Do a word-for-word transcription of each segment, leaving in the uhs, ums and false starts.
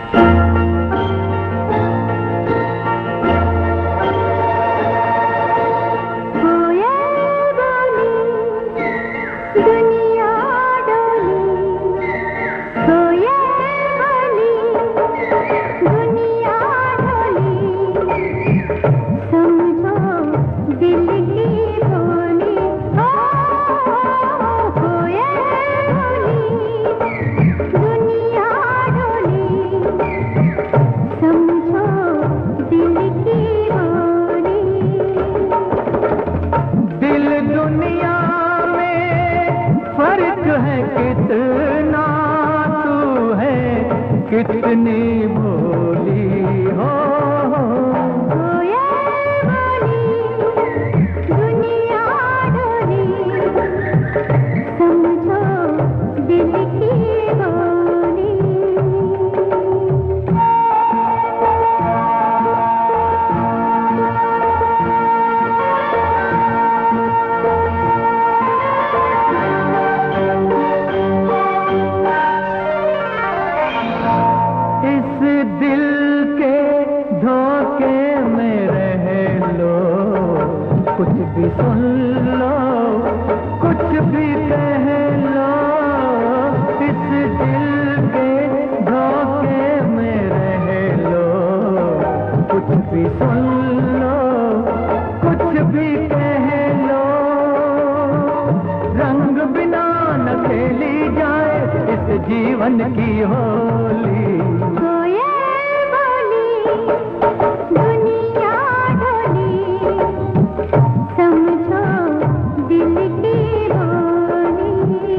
कितनी भोली हो, हो ये भोली दुनिया डोली, समझो दिल की बोली। दिल के धोखे में रह लो, कुछ भी सुन लो, कुछ भी कह लो। इस दिल के धोखे में रह लो, कुछ भी सुन लो, कुछ भी कह लो। रंग बिना न खेली जाए इस जीवन की होली। दुनिया ढोली, समझो दिल की बोली।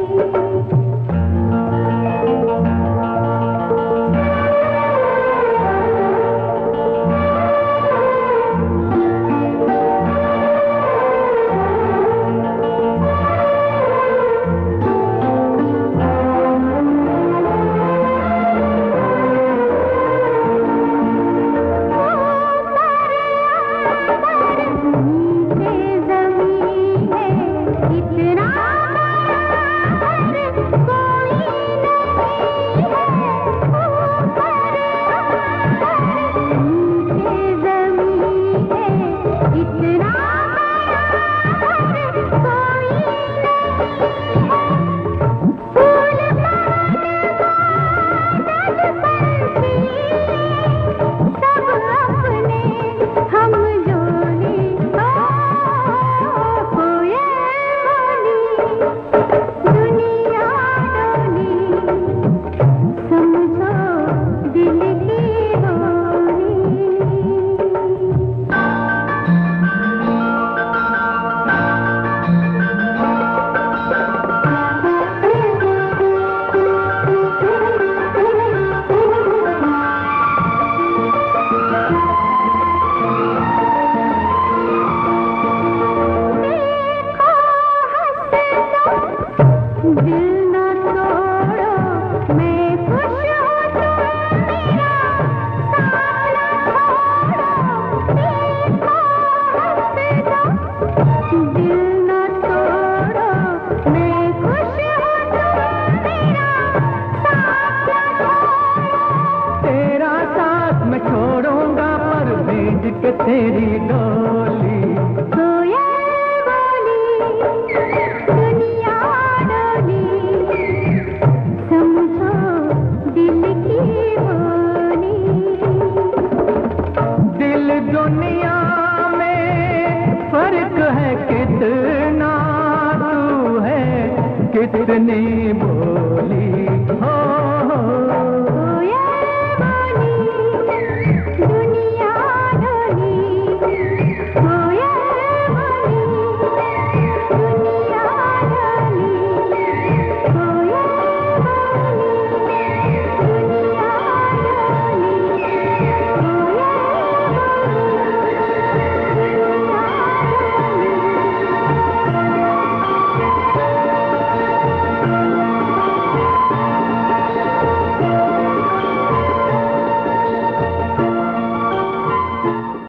के तेरी डोली, हो ये बोली दुनिया डोली, समझो दिल की बोली। दिल दुनिया में फर्क है कितना, तू है कितनी भोली हो।